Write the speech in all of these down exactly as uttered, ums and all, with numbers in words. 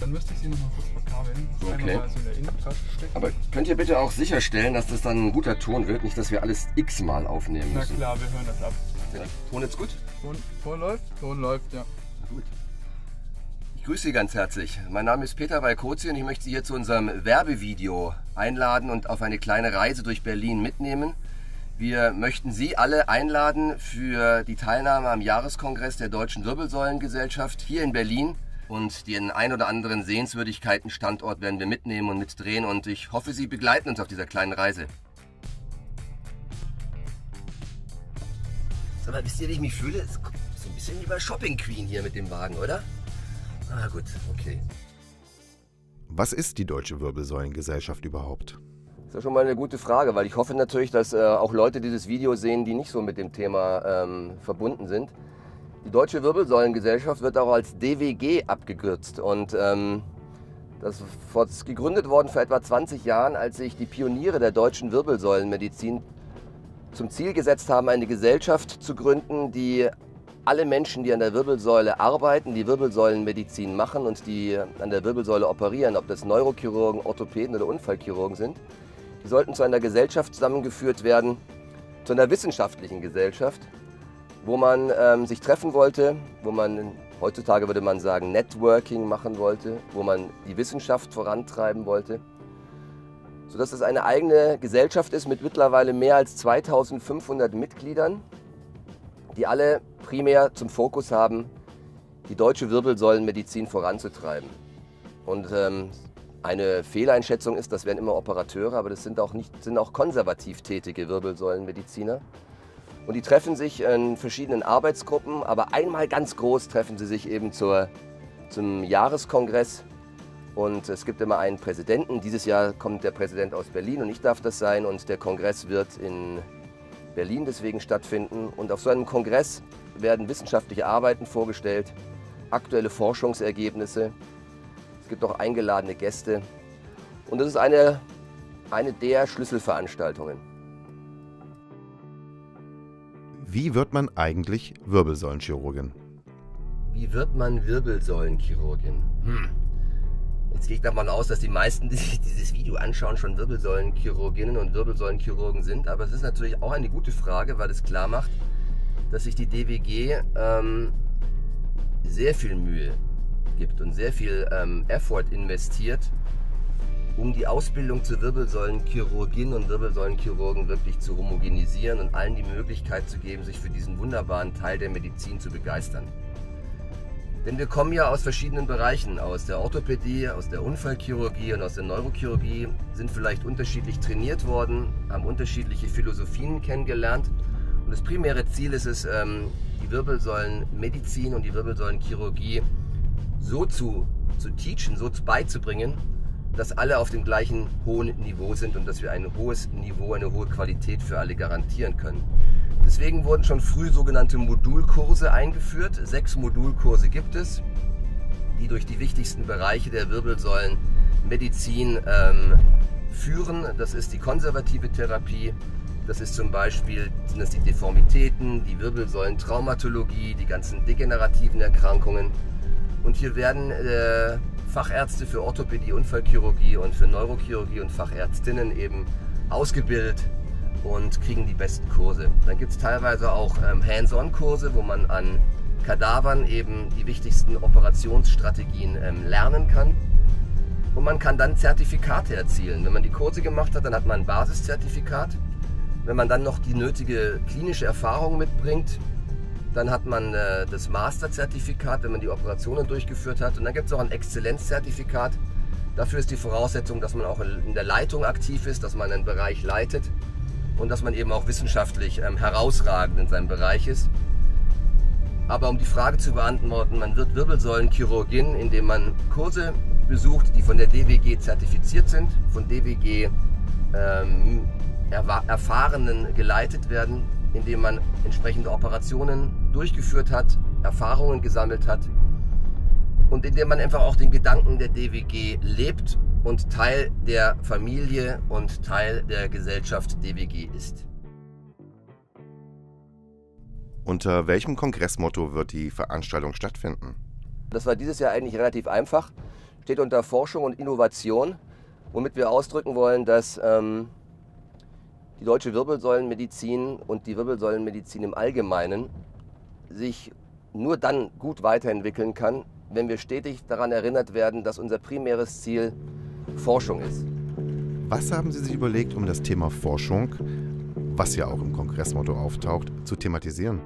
dann müsste ich sie noch mal kurz verkabeln. Das Okay. einmal mal so in der Innentasche stecken. Aber könnt ihr bitte auch sicherstellen, dass das dann ein guter Ton wird, nicht, dass wir alles x-mal aufnehmen Na müssen. klar, wir hören das ab. Der Ton jetzt gut? Ton, Ton läuft? Ton läuft, ja. Gut. Ich grüße Sie ganz herzlich. Mein Name ist Peter Walkozi und ich möchte Sie hier zu unserem Werbevideo einladen und auf eine kleine Reise durch Berlin mitnehmen. Wir möchten Sie alle einladen für die Teilnahme am Jahreskongress der Deutschen Wirbelsäulengesellschaft hier in Berlin. Und den ein oder anderen Sehenswürdigkeiten-Standort werden wir mitnehmen und mitdrehen. Und ich hoffe, Sie begleiten uns auf dieser kleinen Reise. Sag mal, wisst ihr, wie ich mich fühle? So ein bisschen wie bei Shopping Queen hier mit dem Wagen, oder? Ah gut, okay. Was ist die Deutsche Wirbelsäulengesellschaft überhaupt? Das ist ja schon mal eine gute Frage, weil ich hoffe natürlich, dass äh, auch Leute dieses Video sehen, die nicht so mit dem Thema ähm, verbunden sind. Die Deutsche Wirbelsäulengesellschaft wird auch als D W G abgekürzt und ähm, das ist gegründet worden vor etwa zwanzig Jahren, als sich die Pioniere der deutschen Wirbelsäulenmedizin zum Ziel gesetzt haben, eine Gesellschaft zu gründen, die alle Menschen, die an der Wirbelsäule arbeiten, die Wirbelsäulenmedizin machen und die an der Wirbelsäule operieren, ob das Neurochirurgen, Orthopäden oder Unfallchirurgen sind, die sollten zu einer Gesellschaft zusammengeführt werden, zu einer wissenschaftlichen Gesellschaft, wo man ähm, sich treffen wollte, wo man, heutzutage würde man sagen, Networking machen wollte, wo man die Wissenschaft vorantreiben wollte, sodass es eine eigene Gesellschaft ist mit mittlerweile mehr als zweitausendfünfhundert Mitgliedern, die alle primär zum Fokus haben, die deutsche Wirbelsäulenmedizin voranzutreiben. Und ähm, eine Fehleinschätzung ist, das wären immer Operateure, aber das sind auch, nicht, sind auch konservativ tätige Wirbelsäulenmediziner. Und die treffen sich in verschiedenen Arbeitsgruppen, aber einmal ganz groß treffen sie sich eben zur, zum Jahreskongress. Und es gibt immer einen Präsidenten. Dieses Jahr kommt der Präsident aus Berlin und ich darf das sein. Und der Kongress wird in Berlin deswegen stattfinden. Und auf so einem Kongress werden wissenschaftliche Arbeiten vorgestellt, aktuelle Forschungsergebnisse. Es gibt auch eingeladene Gäste. Und das ist eine, eine der Schlüsselveranstaltungen. Wie wird man eigentlich Wirbelsäulenchirurgin? Wie wird man Wirbelsäulenchirurgin? Hm. Jetzt gehe ich davon aus, dass die meisten, die sich dieses Video anschauen, schon Wirbelsäulenchirurginnen und Wirbelsäulenchirurgen sind. Aber es ist natürlich auch eine gute Frage, weil es klar macht, dass sich die D W G ähm, sehr viel Mühe gibt und sehr viel ähm, Effort investiert, um die Ausbildung zur Wirbelsäulenchirurgin und Wirbelsäulenchirurgen wirklich zu homogenisieren und allen die Möglichkeit zu geben, sich für diesen wunderbaren Teil der Medizin zu begeistern. Denn wir kommen ja aus verschiedenen Bereichen, aus der Orthopädie, aus der Unfallchirurgie und aus der Neurochirurgie, sind vielleicht unterschiedlich trainiert worden, haben unterschiedliche Philosophien kennengelernt. Und das primäre Ziel ist es, die Wirbelsäulenmedizin und die Wirbelsäulenchirurgie so zu, zu teachen, so beizubringen, dass alle auf dem gleichen hohen Niveau sind und dass wir ein hohes Niveau, eine hohe Qualität für alle garantieren können. Deswegen wurden schon früh sogenannte Modulkurse eingeführt. Sechs Modulkurse gibt es, die durch die wichtigsten Bereiche der Wirbelsäulenmedizin ähm, führen. Das ist die konservative Therapie, das ist zum Beispiel sind das die Deformitäten, die Wirbelsäulentraumatologie, die ganzen degenerativen Erkrankungen. Und hier werden äh, Fachärzte für Orthopädie, Unfallchirurgie und für Neurochirurgie und Fachärztinnen eben ausgebildet und kriegen die besten Kurse. Dann gibt es teilweise auch ähm, Hands-on-Kurse, wo man an Kadavern eben die wichtigsten Operationsstrategien ähm, lernen kann. Und man kann dann Zertifikate erzielen. Wenn man die Kurse gemacht hat, dann hat man ein Basiszertifikat. Wenn man dann noch die nötige klinische Erfahrung mitbringt, dann hat man äh, das Masterzertifikat, wenn man die Operationen durchgeführt hat. Und dann gibt es auch ein Exzellenzzertifikat. Dafür ist die Voraussetzung, dass man auch in der Leitung aktiv ist, dass man einen Bereich leitet und dass man eben auch wissenschaftlich ähm, herausragend in seinem Bereich ist. Aber um die Frage zu beantworten, man wird Wirbelsäulenchirurgin, indem man Kurse besucht, die von der D W G zertifiziert sind, von D W G ähm, Erfahrenen geleitet werden, indem man entsprechende Operationen durchgeführt hat, Erfahrungen gesammelt hat und indem man einfach auch den Gedanken der D W G lebt und Teil der Familie und Teil der Gesellschaft D W G ist. Unter welchem Kongressmotto wird die Veranstaltung stattfinden? Das war dieses Jahr eigentlich relativ einfach. steht unter Forschung und Innovation, womit wir ausdrücken wollen, dass ähm, die deutsche Wirbelsäulenmedizin und die Wirbelsäulenmedizin im Allgemeinen sich nur dann gut weiterentwickeln kann, wenn wir stetig daran erinnert werden, dass unser primäres Ziel Forschung ist. Was haben Sie sich überlegt, um das Thema Forschung, was ja auch im Kongressmotto auftaucht, zu thematisieren?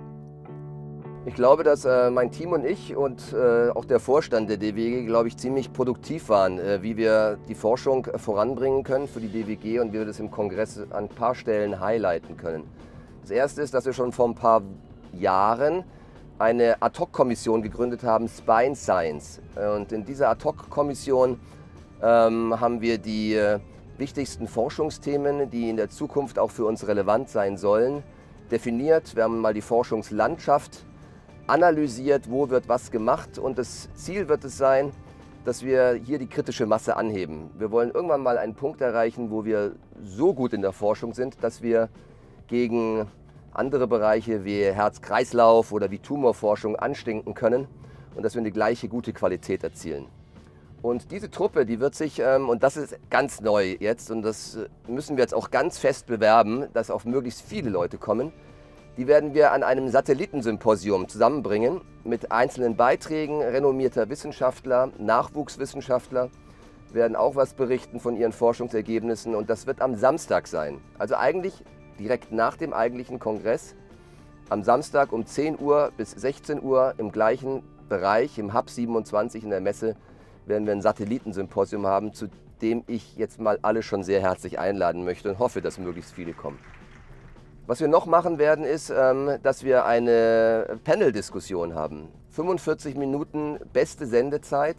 Ich glaube, dass äh, mein Team und ich und äh, auch der Vorstand der D W G, glaube ich, ziemlich produktiv waren, äh, wie wir die Forschung äh, voranbringen können für die D W G und wie wir das im Kongress an ein paar Stellen highlighten können. Das Erste ist, dass wir schon vor ein paar Jahren eine Ad-Hoc-Kommission gegründet haben, Spine Science. Und in dieser Ad-Hoc-Kommission ähm, haben wir die äh, wichtigsten Forschungsthemen, die in der Zukunft auch für uns relevant sein sollen, definiert. Wir haben mal die Forschungslandschaft analysiert, wo wird was gemacht, und das Ziel wird es sein, dass wir hier die kritische Masse anheben. Wir wollen irgendwann mal einen Punkt erreichen, wo wir so gut in der Forschung sind, dass wir gegen andere Bereiche wie Herz-Kreislauf oder wie Tumorforschung anstinken können und dass wir eine gleiche gute Qualität erzielen. Und diese Truppe, die wird sich, ähm, und das ist ganz neu jetzt, und das müssen wir jetzt auch ganz fest bewerben, dass auch möglichst viele Leute kommen, die werden wir an einem Satellitensymposium zusammenbringen mit einzelnen Beiträgen renommierter Wissenschaftler, Nachwuchswissenschaftler, werden auch was berichten von ihren Forschungsergebnissen, und das wird am Samstag sein. Also eigentlich direkt nach dem eigentlichen Kongress, am Samstag um zehn Uhr bis sechzehn Uhr im gleichen Bereich, im Hub siebenundzwanzig in der Messe, werden wir ein Satellitensymposium haben, zu dem ich jetzt mal alle schon sehr herzlich einladen möchte und hoffe, dass möglichst viele kommen. Was wir noch machen werden, ist, dass wir eine Panel-Diskussion haben. fünfundvierzig Minuten beste Sendezeit,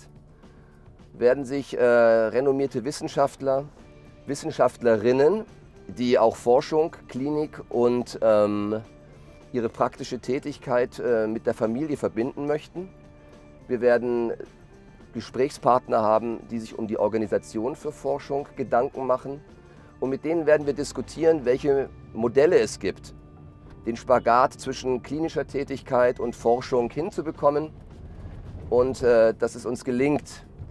werden sich äh, renommierte Wissenschaftler, Wissenschaftlerinnen, die auch Forschung, Klinik und ähm, ihre praktische Tätigkeit äh, mit der Familie verbinden möchten. Wir werden Gesprächspartner haben, die sich um die Organisation für Forschung Gedanken machen. Und mit denen werden wir diskutieren, welche Modelle es gibt, den Spagat zwischen klinischer Tätigkeit und Forschung hinzubekommen. Und äh, dass es uns gelingt,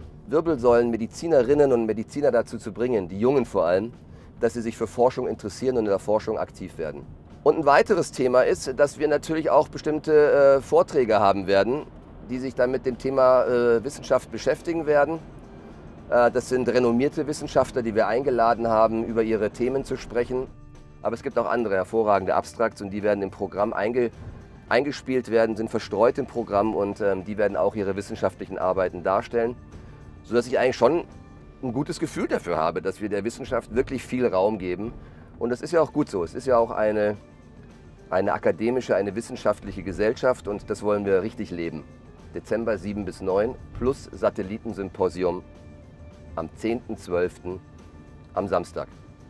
Wirbelsäulenmedizinerinnen und Mediziner dazu zu bringen, die Jungen vor allem, dass sie sich für Forschung interessieren und in der Forschung aktiv werden. Und ein weiteres Thema ist, dass wir natürlich auch bestimmte äh, Vorträge haben werden, die sich dann mit dem Thema äh, Wissenschaft beschäftigen werden. Äh, das sind renommierte Wissenschaftler, die wir eingeladen haben, über ihre Themen zu sprechen. Aber es gibt auch andere hervorragende Abstrakts, und die werden im Programm einge eingespielt werden, sind verstreut im Programm, und ähm, die werden auch ihre wissenschaftlichen Arbeiten darstellen, sodass ich eigentlich schon ein gutes Gefühl dafür habe, dass wir der Wissenschaft wirklich viel Raum geben. Und das ist ja auch gut so. Es ist ja auch eine, eine akademische, eine wissenschaftliche Gesellschaft, und das wollen wir richtig leben. Dezember sieben bis neun plus Satellitensymposium am zehnten zwölften am Samstag.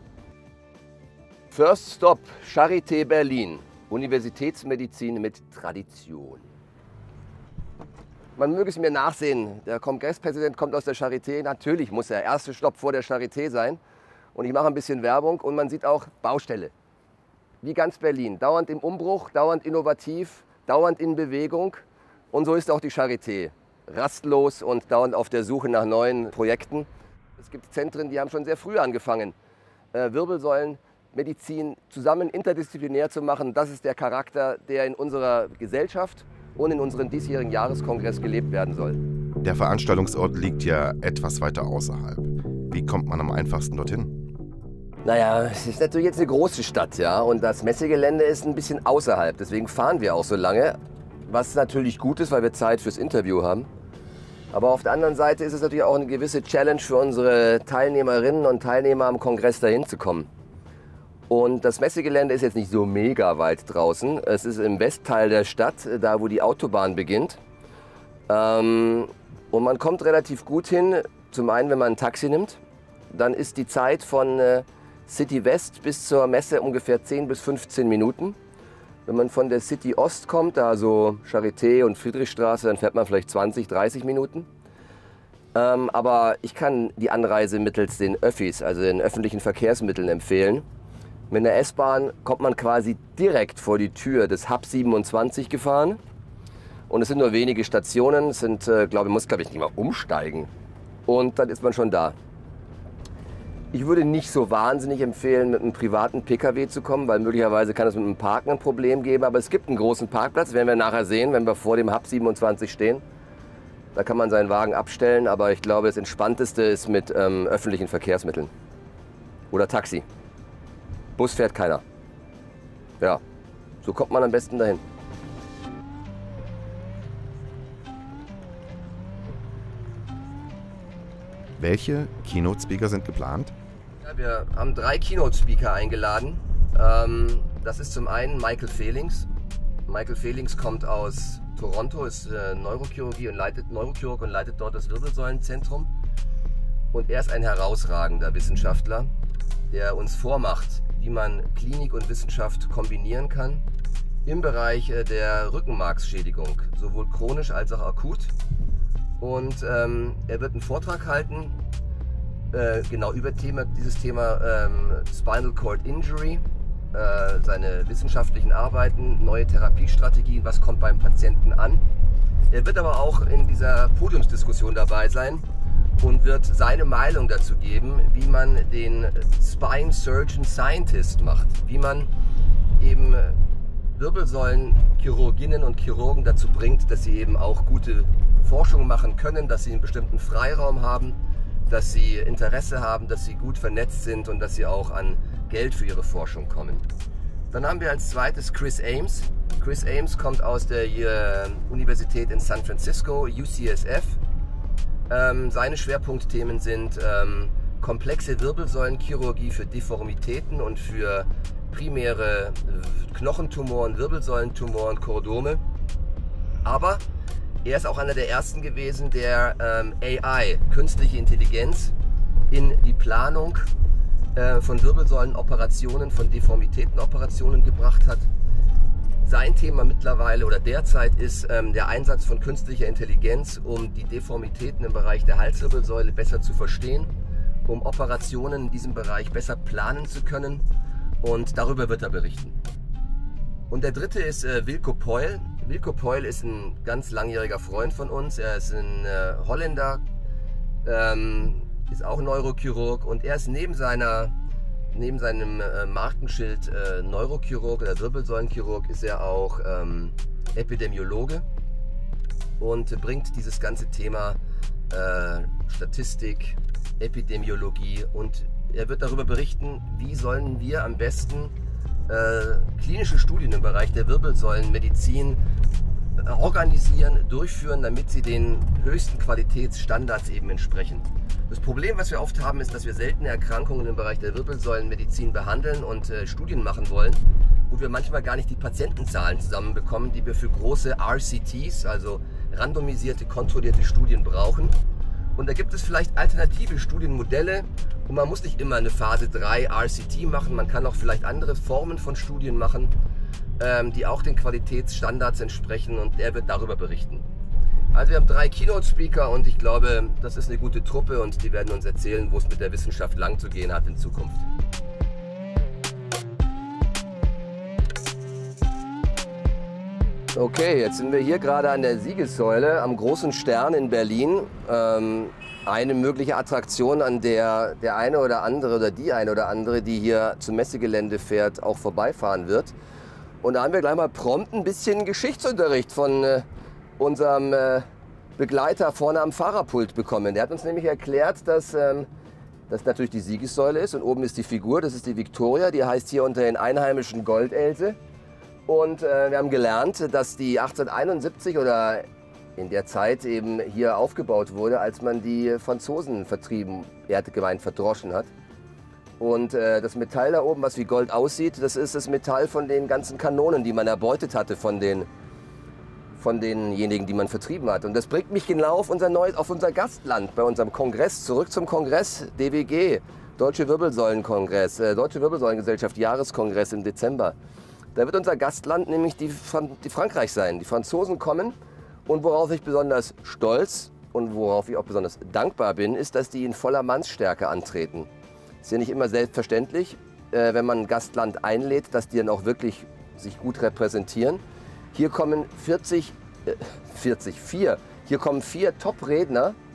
First Stop, Charité Berlin, Universitätsmedizin mit Tradition. Man möge es mir nachsehen, der Kongresspräsident kommt aus der Charité, natürlich muss der erste Stopp vor der Charité sein. Und ich mache ein bisschen Werbung, und man sieht auch Baustelle. Wie ganz Berlin, dauernd im Umbruch, dauernd innovativ, dauernd in Bewegung. Und so ist auch die Charité, rastlos und dauernd auf der Suche nach neuen Projekten. Es gibt Zentren, die haben schon sehr früh angefangen, äh, Wirbelsäulenmedizin zusammen interdisziplinär zu machen. Das ist der Charakter, der in unserer Gesellschaft und in unserem diesjährigen Jahreskongress gelebt werden soll. Der Veranstaltungsort liegt ja etwas weiter außerhalb. Wie kommt man am einfachsten dorthin? Naja, es ist natürlich jetzt eine große Stadt, ja, und das Messegelände ist ein bisschen außerhalb. Deswegen fahren wir auch so lange, was natürlich gut ist, weil wir Zeit fürs Interview haben. Aber auf der anderen Seite ist es natürlich auch eine gewisse Challenge für unsere Teilnehmerinnen und Teilnehmer am Kongress dahin zu kommen. Und das Messegelände ist jetzt nicht so mega weit draußen. Es ist im Westteil der Stadt, da wo die Autobahn beginnt. Ähm, und man kommt relativ gut hin, zum einen, wenn man ein Taxi nimmt. Dann ist die Zeit von äh, City West bis zur Messe ungefähr zehn bis fünfzehn Minuten. Wenn man von der City Ost kommt, also Charité und Friedrichstraße, dann fährt man vielleicht zwanzig, dreißig Minuten. Ähm, aber ich kann die Anreise mittels den Öffis, also den öffentlichen Verkehrsmitteln, empfehlen. Mit der S-Bahn kommt man quasi direkt vor die Tür des Hub siebenundzwanzig gefahren. Und es sind nur wenige Stationen. Es sind, äh, glaube ich, muss glaube ich nicht mal umsteigen. und dann ist man schon da. Ich würde nicht so wahnsinnig empfehlen, mit einem privaten Pkw zu kommen, weil möglicherweise kann es mit einem Parken ein Problem geben. Aber es gibt einen großen Parkplatz, werden wir nachher sehen, wenn wir vor dem Hub siebenundzwanzig stehen. Da kann man seinen Wagen abstellen, aber ich glaube, das Entspannteste ist mit ähm, öffentlichen Verkehrsmitteln. Oder Taxi. Bus fährt keiner. Ja, so kommt man am besten dahin. Welche Keynote-Speaker sind geplant? Ja, wir haben drei Keynote-Speaker eingeladen. Ähm, das ist zum einen Michael Fehlings. Michael Fehlings kommt aus Toronto, ist äh, Neurochirurgie und leitet Neurochirurg und leitet dort das Wirbelsäulenzentrum. Und er ist ein herausragender Wissenschaftler, der uns vormacht, wie man Klinik und Wissenschaft kombinieren kann im Bereich äh, der Rückenmarksschädigung, sowohl chronisch als auch akut. Und ähm, er wird einen Vortrag halten, äh, genau über Thema, dieses Thema ähm, Spinal Cord Injury, äh, seine wissenschaftlichen Arbeiten, neue Therapiestrategien, was kommt beim Patienten an. Er wird aber auch in dieser Podiumsdiskussion dabei sein und wird seine Meinung dazu geben, wie man den Spine Surgeon Scientist macht, wie man eben Wirbelsäulenchirurginnen und Chirurgen dazu bringt, dass sie eben auch gute Forschung machen können, dass sie einen bestimmten Freiraum haben, dass sie Interesse haben, dass sie gut vernetzt sind und dass sie auch an Geld für ihre Forschung kommen. Dann haben wir als zweites Chris Ames. Chris Ames kommt aus der äh, Universität in San Francisco, U C S F. Ähm, seine Schwerpunktthemen sind ähm, komplexe Wirbelsäulenchirurgie für Deformitäten und für primäre Knochentumoren, Wirbelsäulentumoren, Chordome. Aber er ist auch einer der ersten gewesen, der ähm, A I, künstliche Intelligenz, in die Planung äh, von Wirbelsäulenoperationen, von Deformitätenoperationen gebracht hat. Sein Thema mittlerweile oder derzeit ist ähm, der Einsatz von künstlicher Intelligenz, um die Deformitäten im Bereich der Halswirbelsäule besser zu verstehen, um Operationen in diesem Bereich besser planen zu können, und darüber wird er berichten. Und der dritte ist äh, Wilco Poil. Wilco Poil ist ein ganz langjähriger Freund von uns. Er ist ein äh, Holländer, ähm, ist auch Neurochirurg, und er ist neben seiner Neben seinem äh, Markenschild äh, Neurochirurg oder Wirbelsäulenchirurg ist er auch ähm, Epidemiologe und bringt dieses ganze Thema äh, Statistik, Epidemiologie, und er wird darüber berichten, wie sollen wir am besten äh, klinische Studien im Bereich der Wirbelsäulenmedizin äh, organisieren, durchführen, damit sie den höchsten Qualitätsstandards eben entsprechen. Das Problem, was wir oft haben, ist, dass wir seltene Erkrankungen im Bereich der Wirbelsäulenmedizin behandeln und äh, Studien machen wollen, wo wir manchmal gar nicht die Patientenzahlen zusammenbekommen, die wir für große R C Ts, also randomisierte, kontrollierte Studien brauchen. Und da gibt es vielleicht alternative Studienmodelle, und man muss nicht immer eine Phase drei R C T machen, man kann auch vielleicht andere Formen von Studien machen, ähm, die auch den Qualitätsstandards entsprechen, und er wird darüber berichten. Also wir haben drei Keynote-Speaker, und ich glaube, das ist eine gute Truppe, und die werden uns erzählen, wo es mit der Wissenschaft lang zu gehen hat in Zukunft. Okay, jetzt sind wir hier gerade an der Siegessäule am Großen Stern in Berlin. Ähm, eine mögliche Attraktion, an der der eine oder andere oder die eine oder andere, die hier zum Messegelände fährt, auch vorbeifahren wird. Und da haben wir gleich mal prompt ein bisschen Geschichtsunterricht von äh, unserem äh, Begleiter vorne am Fahrerpult bekommen. Der hat uns nämlich erklärt, dass ähm, das natürlich die Siegessäule ist, und oben ist die Figur, das ist die Victoria, die heißt hier unter den Einheimischen Goldelse. Und äh, wir haben gelernt, dass die achtzehnhunderteinundsiebzig oder in der Zeit eben hier aufgebaut wurde, als man die Franzosen vertrieben, er hat gemeint verdroschen hat. Und äh, das Metall da oben, was wie Gold aussieht, das ist das Metall von den ganzen Kanonen, die man erbeutet hatte von den von denjenigen, die man vertrieben hat. Und das bringt mich genau auf unser, neues, auf unser Gastland bei unserem Kongress, zurück zum Kongress, D W G, Deutsche Wirbelsäulenkongress, äh, Deutsche Wirbelsäulengesellschaft, Jahreskongress im Dezember. Da wird unser Gastland nämlich die, die Frankreich sein. Die Franzosen kommen, und worauf ich besonders stolz und worauf ich auch besonders dankbar bin, ist, dass die in voller Mannsstärke antreten. Ist ja nicht immer selbstverständlich, äh, wenn man ein Gastland einlädt, dass die dann auch wirklich sich gut repräsentieren. Hier kommen vierzig, äh, vierzig, vier, hier kommen vier Top-Redner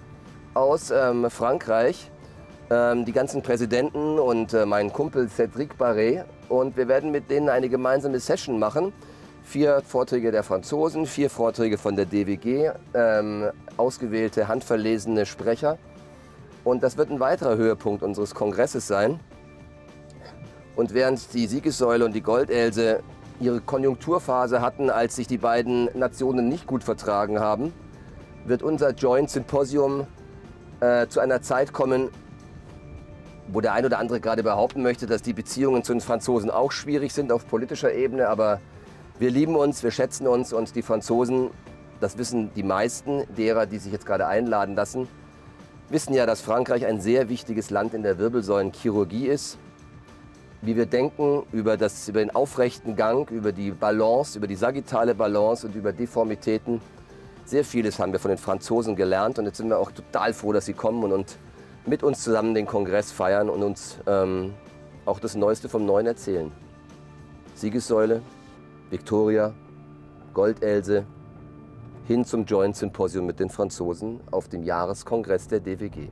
aus ähm, Frankreich, ähm, die ganzen Präsidenten und äh, mein Kumpel Cédric Barré. Und wir werden mit denen eine gemeinsame Session machen. Vier Vorträge der Franzosen, vier Vorträge von der D W G, ähm, ausgewählte, handverlesene Sprecher. Und das wird ein weiterer Höhepunkt unseres Kongresses sein. Und während die Siegessäule und die Goldelse ihre Konjunkturphase hatten, als sich die beiden Nationen nicht gut vertragen haben, wird unser Joint Symposium äh, zu einer Zeit kommen, wo der ein oder andere gerade behaupten möchte, dass die Beziehungen zu den Franzosen auch schwierig sind auf politischer Ebene. Aber wir lieben uns, wir schätzen uns und die Franzosen, das wissen die meisten derer, die sich jetzt gerade einladen lassen, wissen ja, dass Frankreich ein sehr wichtiges Land in der Wirbelsäulenchirurgie ist. Wie wir denken über, das, über den aufrechten Gang, über die Balance, über die sagittale Balance und über Deformitäten. Sehr vieles haben wir von den Franzosen gelernt und jetzt sind wir auch total froh, dass sie kommen und, und mit uns zusammen den Kongress feiern und uns ähm, auch das Neueste vom Neuen erzählen. Siegessäule, Victoria, Goldelse, hin zum Joint Symposium mit den Franzosen auf dem Jahreskongress der D W G.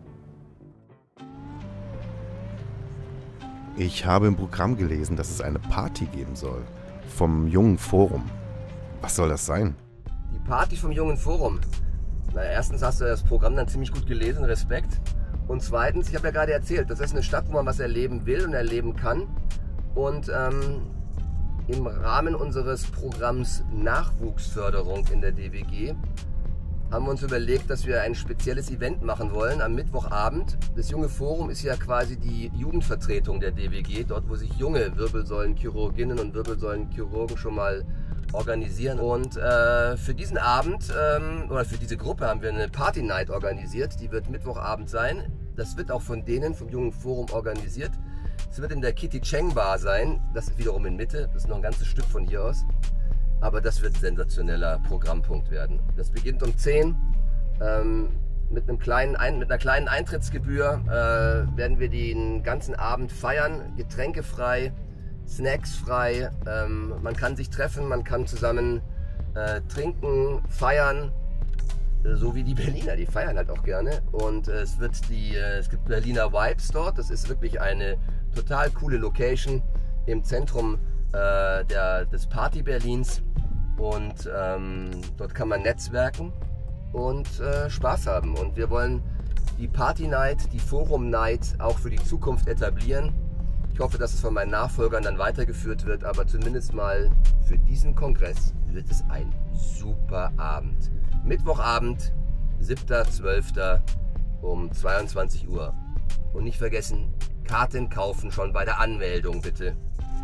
Ich habe im Programm gelesen, dass es eine Party geben soll. Vom Jungen Forum. Was soll das sein? Die Party vom Jungen Forum. Na, erstens hast du das Programm dann ziemlich gut gelesen, Respekt. Und zweitens, ich habe ja gerade erzählt, das ist eine Stadt, wo man was erleben will und erleben kann. Und ähm, im Rahmen unseres Programms Nachwuchsförderung in der D W G haben wir uns überlegt, dass wir ein spezielles Event machen wollen am Mittwochabend. Das Junge Forum ist ja quasi die Jugendvertretung der D W G, dort wo sich junge Wirbelsäulenchirurginnen und Wirbelsäulenchirurgen schon mal organisieren. Und äh, für diesen Abend ähm, oder für diese Gruppe haben wir eine Party Night organisiert, die wird Mittwochabend sein. Das wird auch von denen vom Jungen Forum organisiert. Es wird in der Kitty Cheng Bar sein, das ist wiederum in Mitte, das ist noch ein ganzes Stück von hier aus. Aber das wird ein sensationeller Programmpunkt werden. Das beginnt um zehn. Ähm, mit, einem kleinen Ein mit einer kleinen Eintrittsgebühr äh, werden wir den ganzen Abend feiern. Getränkefrei, snacksfrei. Ähm, man kann sich treffen, man kann zusammen äh, trinken, feiern. So wie die Berliner, die feiern halt auch gerne. Und äh, es, wird die, äh, es gibt Berliner Vibes dort. Das ist wirklich eine total coole Location im Zentrum äh, der, des Party Berlins. Und ähm, dort kann man netzwerken und äh, Spaß haben. Und wir wollen die Party Night, die Forum Night auch für die Zukunft etablieren. Ich hoffe, dass es von meinen Nachfolgern dann weitergeführt wird, aber zumindest mal für diesen Kongress wird es ein super Abend. Mittwochabend, siebter zwölfter um zweiundzwanzig Uhr. Und nicht vergessen, Karten kaufen schon bei der Anmeldung bitte.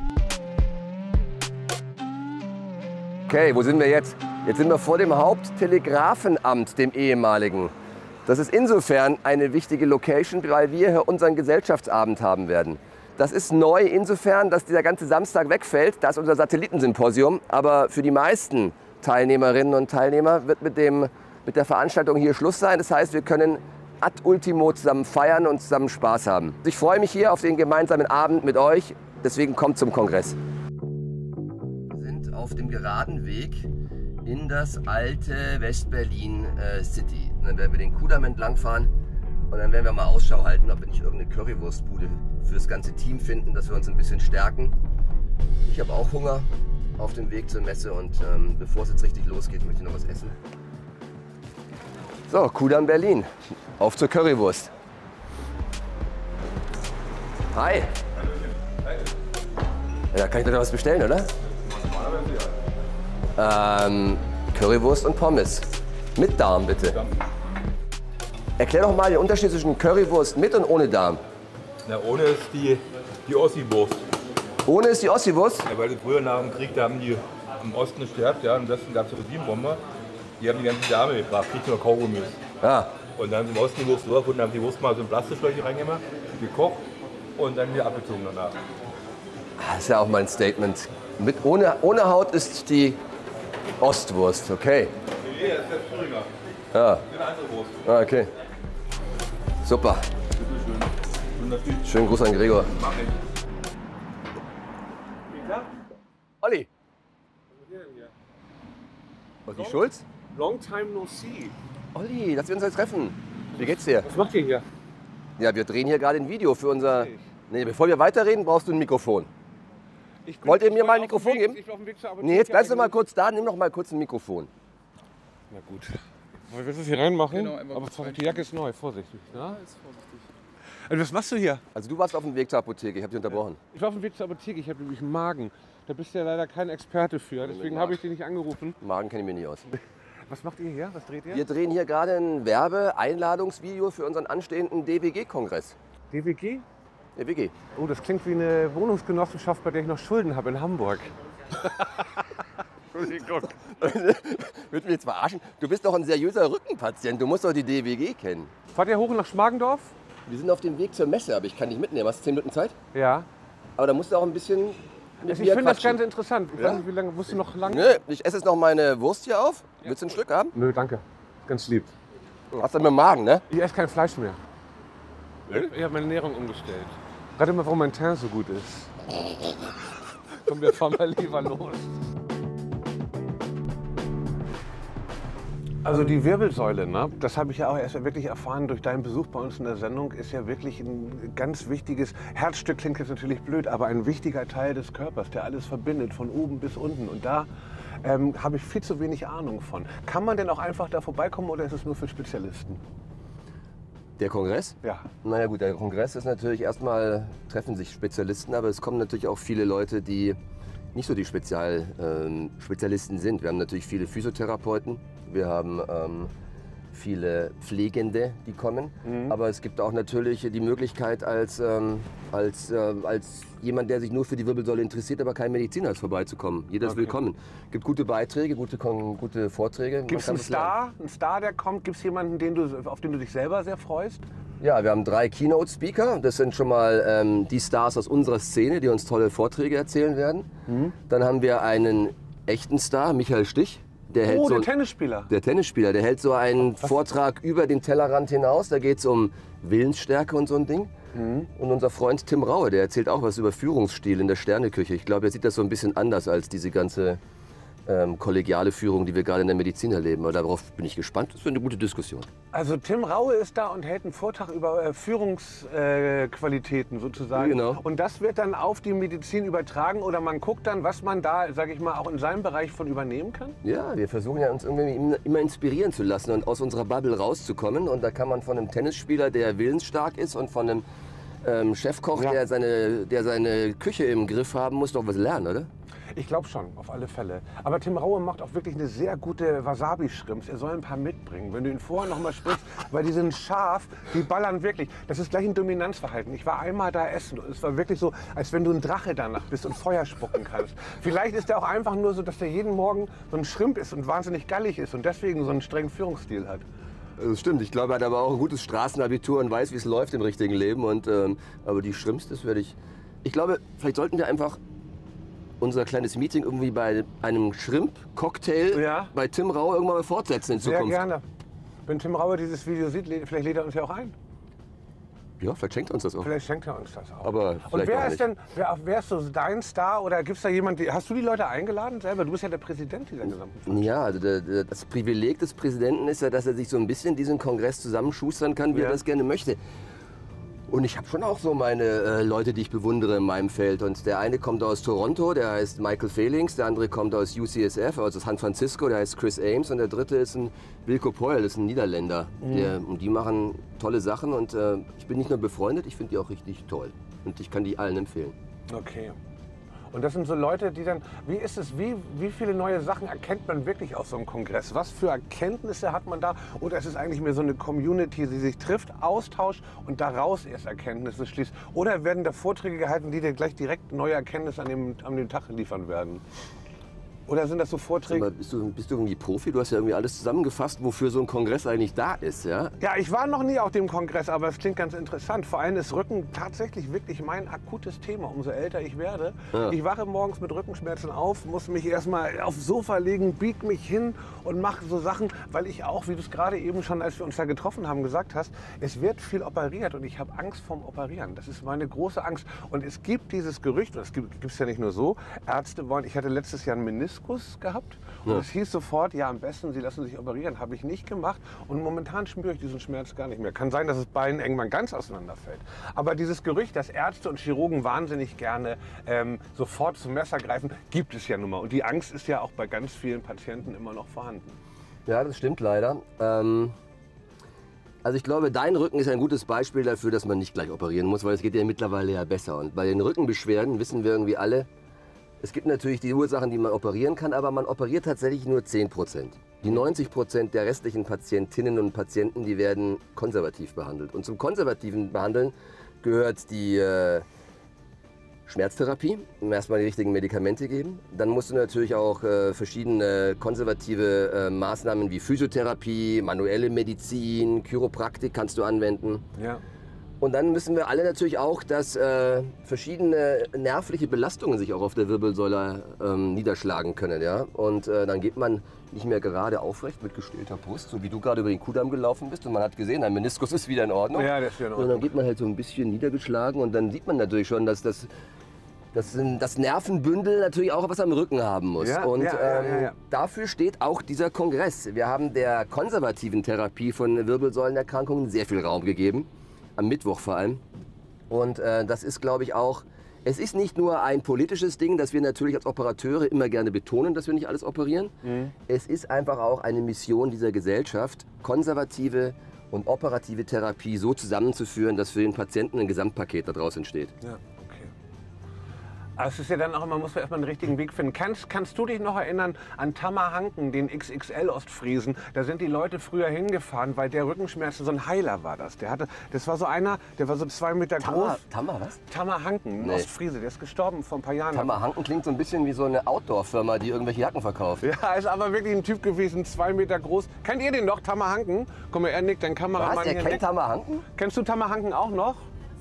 Okay, wo sind wir jetzt? Jetzt sind wir vor dem Haupttelegrafenamt, dem ehemaligen. Das ist insofern eine wichtige Location, weil wir hier unseren Gesellschaftsabend haben werden. Das ist neu insofern, dass dieser ganze Samstag wegfällt. Da ist unser Satellitensymposium. Aber für die meisten Teilnehmerinnen und Teilnehmer wird mit, dem, mit der Veranstaltung hier Schluss sein. Das heißt, wir können ad ultimo zusammen feiern und zusammen Spaß haben. Ich freue mich hier auf den gemeinsamen Abend mit euch. Deswegen kommt zum Kongress. Auf dem geraden Weg in das alte West-Berlin äh, City. Und dann werden wir den Kudamm entlang fahren und dann werden wir mal Ausschau halten, ob wir nicht irgendeine Currywurstbude für das ganze Team finden, dass wir uns ein bisschen stärken. Ich habe auch Hunger auf dem Weg zur Messe und ähm, bevor es jetzt richtig losgeht, möchte ich noch was essen. So, Kudamm Berlin. Auf zur Currywurst. Hi. Ja, kann ich da was bestellen, oder? Ähm, Currywurst und Pommes. Mit Darm, bitte. Erklär doch mal den Unterschied zwischen Currywurst mit und ohne Darm. Na, ohne ist die, die Ossi-Wurst. Ohne ist die Ossi-Wurst? Ja, weil die früher nach dem Krieg, da haben die im Osten gestärkt, ja, im Westen gab es Regimebomber. Die haben die ganzen Dame gebracht, nicht nur Kaugummis. Ah. Und dann haben sie im Osten die Wurst durchgefunden, haben die Wurst mal so in Plastikschläuche reingemacht, gekocht und dann wieder abgezogen danach. Das ist ja auch mein Statement. Mit, ohne, ohne Haut ist die Ostwurst, okay. Nee, das ist der Thüringer. Ja. Das ist eine andere Wurst. Ah, okay. Super. Bitte schön. Schönen Gruß an Gregor. Mach ich. Olli. Was ist denn hier? Olli Schulz? Long time no see. Olli, dass wir uns jetzt treffen. Wie geht's dir? Was macht ihr hier? Ja, wir drehen hier gerade ein Video für unser... Nee, bevor wir weiterreden, brauchst du ein Mikrofon. Ich bin, Wollt ihr ich mir war mal ein auf dem Mikrofon Weg- geben? Ich war auf dem Weg zur Apotheke Nee, jetzt bleibst du mal eigentlich. kurz da, nimm noch mal kurz ein Mikrofon. Na gut. Willst du das hier reinmachen? Genau, einmal Aber kurz Vorsicht, die Jacke ist neu, vorsichtig. Ne? Ist vorsichtig. Also was machst du hier? Also du warst auf dem Weg zur Apotheke, ich habe dich unterbrochen. Ich war auf dem Weg zur Apotheke, ich habe nämlich einen Magen. Da bist du ja leider kein Experte für, deswegen habe ich dich nicht angerufen. Magen kenne ich mir nicht aus. Was macht ihr hier? Was dreht ihr? Wir drehen hier gerade ein Werbe-Einladungsvideo für unseren anstehenden D W G-Kongress. D W G? D W G. Oh, das klingt wie eine Wohnungsgenossenschaft, bei der ich noch Schulden habe in Hamburg. Entschuldigung. Willst du mich jetzt verarschen? Du bist doch ein seriöser Rückenpatient, du musst doch die D W G kennen. Fahrt ihr hoch nach Schmargendorf? Wir sind auf dem Weg zur Messe, aber ich kann dich mitnehmen. Hast du zehn Minuten Zeit? Ja. Aber da musst du auch ein bisschen mit Also mir ich finde das quatschen. ganz interessant. Ich Ja? weiß nicht, wie lange musst du noch lang? Nö, ich esse jetzt noch meine Wurst hier auf. Willst du ein Stück haben? Nö, danke. Ganz lieb. Hast du mit dem Magen, ne? Ich esse kein Fleisch mehr. Ich habe meine Ernährung umgestellt. Gerade mal, warum mein Teint so gut ist. Komm, wir fahren mal lieber los. Also die Wirbelsäule, ne? Das habe ich ja auch erst wirklich erfahren durch deinen Besuch bei uns in der Sendung, ist ja wirklich ein ganz wichtiges, Herzstück klingt jetzt natürlich blöd, aber ein wichtiger Teil des Körpers, der alles verbindet, von oben bis unten. Und da ähm, habe ich viel zu wenig Ahnung von. Kann man denn auch einfach da vorbeikommen oder ist es nur für Spezialisten? Der Kongress? Ja. Naja gut, der Kongress ist natürlich erstmal, treffen sich Spezialisten, aber es kommen natürlich auch viele Leute, die nicht so die Spezial, ähm, Spezialisten sind. Wir haben natürlich viele Physiotherapeuten, wir haben ähm, viele Pflegende, die kommen, Mhm. aber es gibt auch natürlich die Möglichkeit als, ähm, als, äh, als jemand, der sich nur für die Wirbelsäule interessiert, aber kein Mediziner ist, vorbeizukommen. Jeder ist Okay. willkommen. Es gibt gute Beiträge, gute, Kon- gute Vorträge. Man Gibt es kann einen was lernen. Star, einen Star, der kommt? Gibt es jemanden, den du, auf den du dich selber sehr freust? Ja, wir haben drei Keynote-Speaker. Das sind schon mal ähm, die Stars aus unserer Szene, die uns tolle Vorträge erzählen werden. Mhm. Dann haben wir einen echten Star, Michael Stich. Der hält Oh, so der Tennisspieler. der Tennisspieler, der hält so einen Vortrag über den Tellerrand hinaus. Da geht es um Willensstärke und so ein Ding. Mhm. Und unser Freund Tim Raue, der erzählt auch was über Führungsstil in der Sterneküche. Ich glaube, er sieht das so ein bisschen anders als diese ganze ähm, kollegiale Führung, die wir gerade in der Medizin erleben. Aber darauf bin ich gespannt. Das wird eine gute Diskussion. Also Tim Raue ist da und hält einen Vortrag über äh, Führungsqualitäten sozusagen. Genau. Und das wird dann auf die Medizin übertragen oder man guckt dann, was man da, sage ich mal, auch in seinem Bereich von übernehmen kann? Ja, wir versuchen ja uns irgendwie immer inspirieren zu lassen und aus unserer Bubble rauszukommen. Und da kann man von einem Tennisspieler, der willensstark ist, und von einem ähm, Chefkoch, Ja. der, seine, der seine Küche im Griff haben muss, doch was lernen, oder? Ich glaube schon, auf alle Fälle. Aber Tim Raue macht auch wirklich eine sehr gute Wasabi-Shrimps. Er soll ein paar mitbringen. Wenn du ihn vorher noch mal sprichst, weil die sind scharf, die ballern wirklich. Das ist gleich ein Dominanzverhalten. Ich war einmal da essen und es war wirklich so, als wenn du ein Drache danach bist und Feuer spucken kannst. Vielleicht ist er auch einfach nur so, dass der jeden Morgen so ein Shrimp ist und wahnsinnig gallig ist und deswegen so einen strengen Führungsstil hat. Das stimmt. Ich glaube, er hat aber auch ein gutes Straßenabitur und weiß, wie es läuft im richtigen Leben. Und, ähm, aber die Shrimps, das werde ich... Ich glaube, vielleicht sollten wir einfach unser kleines Meeting irgendwie bei einem Shrimp-Cocktail Ja. bei Tim Raue irgendwann mal fortsetzen in Sehr Zukunft. gerne. Wenn Tim Raue dieses Video sieht, lä- vielleicht lädt er uns ja auch ein. Ja, vielleicht schenkt er uns das auch. Vielleicht schenkt er uns das auch. Aber Und vielleicht wer auch ist nicht. denn, wer, wer ist so dein Star oder gibt es da jemanden, die- hast du die Leute eingeladen selber? Du bist ja der Präsident dieser gesamten. Ja, also der, der, das Privileg des Präsidenten ist ja, dass er sich so ein bisschen diesen Kongress zusammenschustern kann, wie Ja. er das gerne möchte. Und ich habe schon auch so meine äh, Leute, die ich bewundere in meinem Feld. Und der eine kommt aus Toronto, der heißt Michael Fehlings. Der andere kommt aus U C S F, also aus San Francisco, der heißt Chris Ames. Und der dritte ist ein Wilco Poyle, das ist ein Niederländer. Der, und die machen tolle Sachen. Und äh, ich bin nicht nur befreundet, ich finde die auch richtig toll. Und ich kann die allen empfehlen. Okay. Und das sind so Leute, die dann, wie ist es, wie, wie viele neue Sachen erkennt man wirklich aus so einem Kongress? Was für Erkenntnisse hat man da? Oder ist es eigentlich mehr so eine Community, die sich trifft, austauscht und daraus erst Erkenntnisse schließt? Oder werden da Vorträge gehalten, die dir gleich direkt neue Erkenntnisse an dem, an dem Tag liefern werden? Oder sind das so Sag Vorträge? mal, bist, du, bist du irgendwie Profi? Du hast ja irgendwie alles zusammengefasst, wofür so ein Kongress eigentlich da ist, ja? Ja, ich war noch nie auf dem Kongress, aber es klingt ganz interessant. Vor allem ist Rücken tatsächlich wirklich mein akutes Thema, umso älter ich werde. Ja. Ich wache morgens mit Rückenschmerzen auf, muss mich erstmal aufs Sofa legen, bieg mich hin und mache so Sachen, weil ich auch, wie du es gerade eben schon, als wir uns da getroffen haben, gesagt hast, es wird viel operiert und ich habe Angst vorm Operieren. Das ist meine große Angst. Und es gibt dieses Gerücht, und es gibt es ja nicht nur so, Ärzte wollen, ich hatte letztes Jahr einen Meniskus Meniskus gehabt. Und Ja. es hieß sofort, ja, am besten, Sie lassen sich operieren. Habe ich nicht gemacht. Und momentan spüre ich diesen Schmerz gar nicht mehr. Kann sein, dass das Bein irgendwann ganz auseinanderfällt. Aber dieses Gerücht, dass Ärzte und Chirurgen wahnsinnig gerne ähm, sofort zum Messer greifen, gibt es ja nun mal. Und die Angst ist ja auch bei ganz vielen Patienten immer noch vorhanden. Ja, das stimmt leider. Ähm, also ich glaube, dein Rücken ist ein gutes Beispiel dafür, dass man nicht gleich operieren muss, weil es geht ja mittlerweile ja besser. Und bei den Rückenbeschwerden wissen wir irgendwie alle, es gibt natürlich die Ursachen, die man operieren kann, aber man operiert tatsächlich nur zehn Prozent. Die neunzig Prozent der restlichen Patientinnen und Patienten, die werden konservativ behandelt. Und zum konservativen Behandeln gehört die äh, Schmerztherapie, erstmal die richtigen Medikamente geben. Dann musst du natürlich auch äh, verschiedene konservative äh, Maßnahmen wie Physiotherapie, manuelle Medizin, Chiropraktik kannst du anwenden. Ja. Und dann wissen wir alle natürlich auch, dass äh, verschiedene nervliche Belastungen sich auch auf der Wirbelsäule ähm, niederschlagen können. Ja? Und äh, dann geht man nicht mehr gerade aufrecht mit gestellter Brust, so wie du gerade über den Kudamm gelaufen bist. Und man hat gesehen, dein Meniskus ist wieder in Ordnung. Ja, das ist wieder in Und dann Ordnung. geht man halt so ein bisschen niedergeschlagen und dann sieht man natürlich schon, dass das, dass das Nervenbündel natürlich auch was am Rücken haben muss. Ja, und ja, ja, ähm, ja, ja. dafür steht auch dieser Kongress. Wir haben der konservativen Therapie von Wirbelsäulenerkrankungen sehr viel Raum gegeben. Am Mittwoch vor allem. Und äh, das ist, glaube ich, auch, es ist nicht nur ein politisches Ding, dass wir natürlich als Operateure immer gerne betonen, dass wir nicht alles operieren. Mhm. Es ist einfach auch eine Mission dieser Gesellschaft, konservative und operative Therapie so zusammenzuführen, dass für den Patienten ein Gesamtpaket daraus entsteht. Ja, okay. Aber es ist ja dann auch immer, muss man erstmal einen richtigen Weg finden. Kannst, kannst du dich noch erinnern an Tammerhanken, den X X L-Ostfriesen? Da sind die Leute früher hingefahren, weil der Rückenschmerzen, so ein Heiler war das. Der hatte, das war so einer, der war so zwei Meter groß. Tammer, was? Tammerhanken, ein Nee. Ostfriese, der ist gestorben vor ein paar Jahren. Tammerhanken klingt so ein bisschen wie so eine Outdoor-Firma, die irgendwelche Jacken verkauft. Ja, ist aber wirklich ein Typ gewesen, zwei Meter groß. Kennt ihr den noch, Tammerhanken? Guck mal, er nickt, dein Kameramann Was? Er hier kennt nickt. Tammerhanken? Kennst du Tammerhanken auch noch?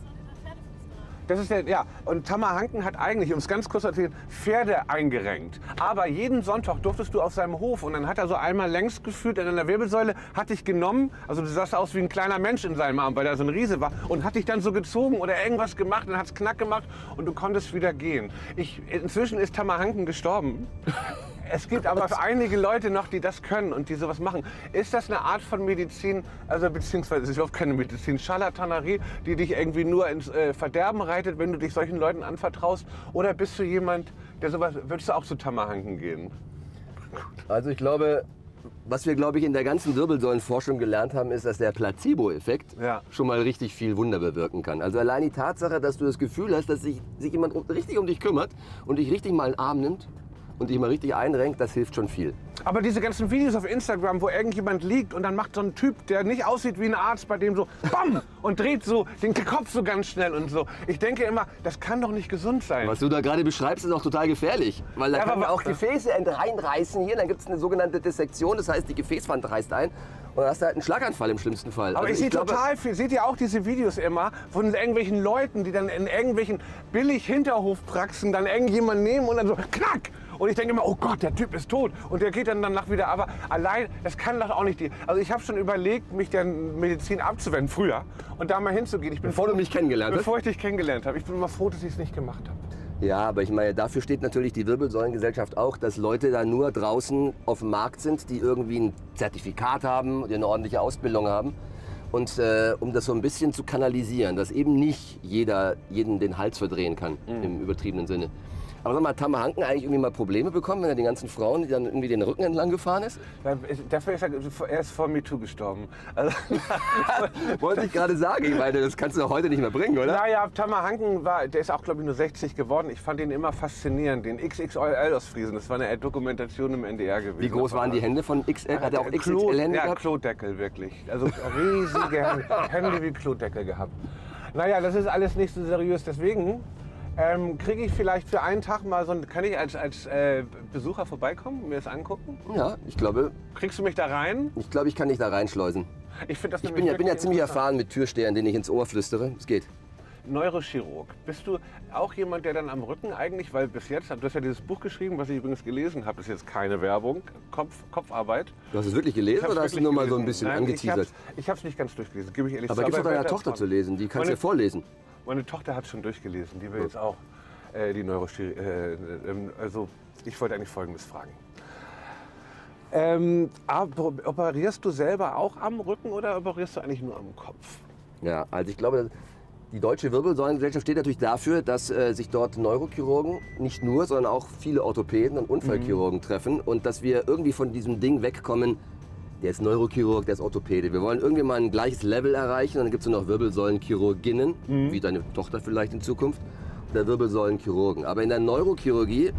Das ist der, ja. Und Tammerhanken hat eigentlich, um es ganz kurz zu erzählen, Pferde eingerenkt. Aber jeden Sonntag durftest du auf seinem Hof und dann hat er so einmal längs gefühlt an der Wirbelsäule, hat dich genommen, also du sahst aus wie ein kleiner Mensch in seinem Arm, weil er so ein Riese war, und hat dich dann so gezogen oder irgendwas gemacht und hat es knack gemacht und du konntest wieder gehen. Ich, inzwischen ist Tammerhanken gestorben. Es gibt aber einige Leute noch, die das können und die sowas machen. Ist das eine Art von Medizin, also beziehungsweise es ist überhaupt keine Medizin, Scharlatanerie, die dich irgendwie nur ins äh, Verderben reitet, wenn du dich solchen Leuten anvertraust? Oder bist du jemand, der sowas, würdest du auch zu Tammerhanken gehen? Also ich glaube, was wir, glaube ich, in der ganzen Wirbelsäulenforschung gelernt haben, ist, dass der Placebo-Effekt Ja. schon mal richtig viel Wunder bewirken kann. Also allein die Tatsache, dass du das Gefühl hast, dass sich, sich jemand um- richtig um dich kümmert und dich richtig mal in den Arm nimmt und dich mal richtig einrenkt, das hilft schon viel. Aber diese ganzen Videos auf Instagram, wo irgendjemand liegt und dann macht so ein Typ, der nicht aussieht wie ein Arzt, bei dem so BAM! Und dreht so den Kopf so ganz schnell und so. Ich denke immer, das kann doch nicht gesund sein. Was du da gerade beschreibst, ist auch total gefährlich. Weil da Ja, kann aber man auch was- Gefäße reinreißen hier, dann gibt es eine sogenannte Dissektion, das heißt, die Gefäßwand reißt ein und dann hast du halt einen Schlaganfall im schlimmsten Fall. Aber Also ich sehe glaube- total viel, seht ihr auch diese Videos immer von irgendwelchen Leuten, die dann in irgendwelchen Billig-Hinterhofpraxen dann irgendjemanden nehmen und dann so knack! Und ich denke immer, oh Gott, der Typ ist tot. Und der geht dann danach wieder. Aber allein, das kann doch auch nicht die. Also ich habe schon überlegt, mich der Medizin abzuwenden, früher. Und da mal hinzugehen. Ich bin Bevor du mich kennengelernt hast? Bevor ich dich kennengelernt habe. Ich bin immer froh, dass ich es nicht gemacht habe. Ja, aber ich meine, dafür steht natürlich die Wirbelsäulengesellschaft auch, dass Leute da nur draußen auf dem Markt sind, die irgendwie ein Zertifikat haben, die eine ordentliche Ausbildung haben. Und äh, um das so ein bisschen zu kanalisieren, dass eben nicht jeder jeden den Hals verdrehen kann, im übertriebenen Sinne. Aber sag mal, hat Tammerhanken eigentlich irgendwie mal Probleme bekommen, wenn er die ganzen Frauen, die dann irgendwie den Rücken entlang gefahren ist? Da- Dafür ist er, er ist vor MeToo gestorben. Also, Wollte ich gerade sagen. Ich meine, das kannst du doch heute nicht mehr bringen, oder? naja, Tammerhanken war, der ist auch, glaube ich, nur sechzig geworden. Ich fand ihn immer faszinierend, den X X L aus Friesen. Das war eine Dokumentation im N D R gewesen. Wie groß waren die Hände von X L? Hat er auch X X Klo- L-Hände Ja, gehabt? Klodeckel wirklich. Also riesige Hände, Hände wie Klodeckel gehabt. Naja, das ist alles nicht so seriös. Deswegen ähm, kriege ich vielleicht für einen Tag mal so ein, kann ich als, als äh, Besucher vorbeikommen und mir das angucken? Ja, ich glaube, Kriegst du mich da rein? ich glaube, ich kann dich da reinschleusen. Ich finde das Ich nämlich bin ja, bin ja wirklich ziemlich interessant. erfahren mit Türstehern, denen ich ins Ohr flüstere. Es geht. Neurochirurg. Bist du auch jemand, der dann am Rücken eigentlich, weil bis jetzt, du hast ja dieses Buch geschrieben, was ich übrigens gelesen habe, ist jetzt keine Werbung, Kopf, Kopfarbeit. Du hast es wirklich gelesen Ich hab's oder hast du wirklich nur mal so ein gelesen. bisschen Nein, angeteasert? Ich habe es nicht ganz durchgelesen, gebe ich ehrlich Aber zu. gib's doch ich deiner werd Tochter dran. zu lesen, die kannst du Meine- ja vorlesen. Meine Tochter hat schon durchgelesen, die will jetzt auch äh, die Neurochirurgie. Äh, äh, also ich wollte eigentlich Folgendes fragen. Ähm, aber operierst du selber auch am Rücken oder operierst du eigentlich nur am Kopf? Ja, also ich glaube, die Deutsche Wirbelsäulengesellschaft steht natürlich dafür, dass äh, sich dort Neurochirurgen, nicht nur, sondern auch viele Orthopäden und Unfallchirurgen mhm. treffen und dass wir irgendwie von diesem Ding wegkommen, der ist Neurochirurg, der ist Orthopäde. Wir wollen irgendwie mal ein gleiches Level erreichen und dann gibt es noch Wirbelsäulenchirurginnen, mhm. wie deine Tochter vielleicht in Zukunft, oder Wirbelsäulenchirurgen. Aber in der Neurochirurgie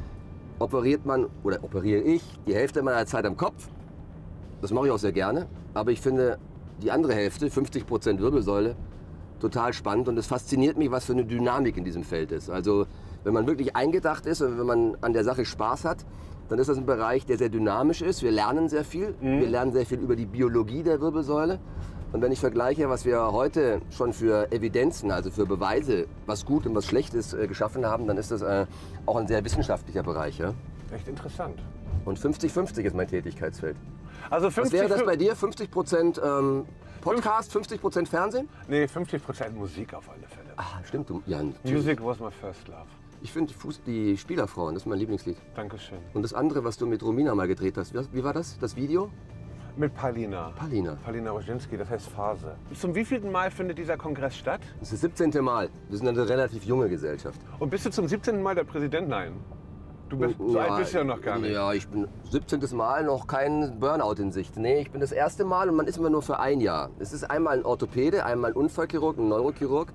operiert man, oder operiere ich, die Hälfte meiner Zeit am Kopf. Das mache ich auch sehr gerne. Aber ich finde die andere Hälfte, fünfzig Prozent Wirbelsäule, total spannend. Und es fasziniert mich, was für eine Dynamik in diesem Feld ist. Also wenn man wirklich eingedacht ist und wenn man an der Sache Spaß hat, dann ist das ein Bereich, der sehr dynamisch ist. Wir lernen sehr viel. Mhm. Wir lernen sehr viel über die Biologie der Wirbelsäule. Und wenn ich vergleiche, was wir heute schon für Evidenzen, also für Beweise, was gut und was schlecht ist, äh, geschaffen haben, dann ist das äh, auch ein sehr wissenschaftlicher Bereich. Ja? Echt interessant. Und fünfzig fünfzig ist mein Tätigkeitsfeld. Also fünfzig, was wäre das bei dir? fünfzig Prozent ähm, Podcast, fünfzig Prozent Fernsehen? Nee, fünfzig Prozent Musik auf alle Fälle. Ah, stimmt. Du, ja, Music was my first love. Ich finde die Spielerfrauen, das ist mein Lieblingslied. Dankeschön. Und das andere, was du mit Romina mal gedreht hast, wie war das? Das Video? Mit Palina. Palina. Palina Roginski, das heißt Phase. Zum wievielten Mal findet dieser Kongress statt? Das ist das siebzehnte Mal. Wir sind eine relativ junge Gesellschaft. Und bist du zum siebzehnten Mal der Präsident? Nein. Du bist, so ja, alt bist du ja noch gar nicht. Ja, ich bin siebzehntes Mal, noch kein Burnout in Sicht. Nee, ich bin das erste Mal und man ist immer nur für ein Jahr. Es ist einmal ein Orthopäde, einmal ein Unfallchirurg, ein Neurochirurg,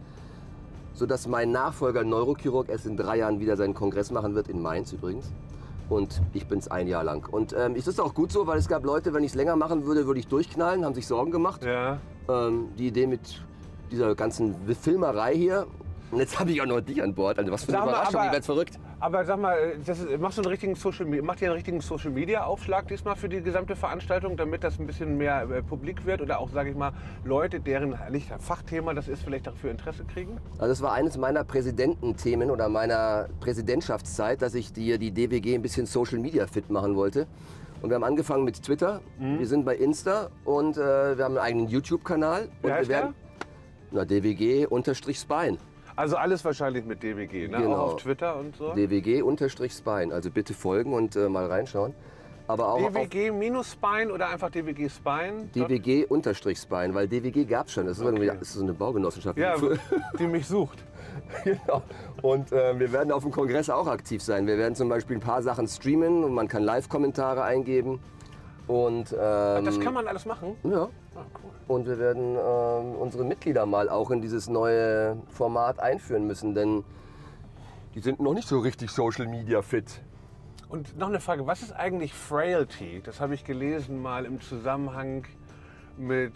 sodass mein Nachfolger Neurochirurg erst in drei Jahren wieder seinen Kongress machen wird, in Mainz übrigens. Und ich bin es ein Jahr lang. Und ähm, ist das auch gut so, weil es gab Leute, wenn ich es länger machen würde, würde ich durchknallen, haben sich Sorgen gemacht. Ja. Ähm, die Idee mit dieser ganzen Filmerei hier. Und jetzt habe ich auch noch dich an Bord. Also was für eine Sag mal, Überraschung, aber- ich werde verrückt. Aber sag mal, das ist, machst du einen richtigen Social, macht ihr einen richtigen Social Media Aufschlag diesmal für die gesamte Veranstaltung, damit das ein bisschen mehr äh, publik wird oder auch, sage ich mal, Leute, deren nicht Fachthema das ist, vielleicht dafür Interesse kriegen? Also das war eines meiner Präsidententhemen oder meiner Präsidentschaftszeit, dass ich die, die D W G ein bisschen Social Media fit machen wollte. Und wir haben angefangen mit Twitter, Mhm. wir sind bei Insta und äh, wir haben einen eigenen YouTube-Kanal. Wie Und heißt wir werden, na, D W G unterstrich Spine. Also alles wahrscheinlich mit D W G, ne? Genau. Auch auf Twitter und so. D W G unterstrich Spine. Also bitte folgen und äh, mal reinschauen. Aber auch D W G minus Spine oder einfach D W G Spine? auf D W G unterstrich Spine, weil D W G gab es schon. Das ist, Okay. irgendwie, das ist so eine Baugenossenschaft. Ja, die mich sucht. Genau. Und äh, wir werden auf dem Kongress auch aktiv sein. Wir werden zum Beispiel ein paar Sachen streamen und man kann Live-Kommentare eingeben. Und, ähm, Das kann man alles machen? ja. Ah, cool. Und wir werden ähm, unsere Mitglieder mal auch in dieses neue Format einführen müssen, denn die sind noch nicht so richtig Social Media fit. Und noch eine Frage, was ist eigentlich Frailty? Das habe ich gelesen mal im Zusammenhang mit,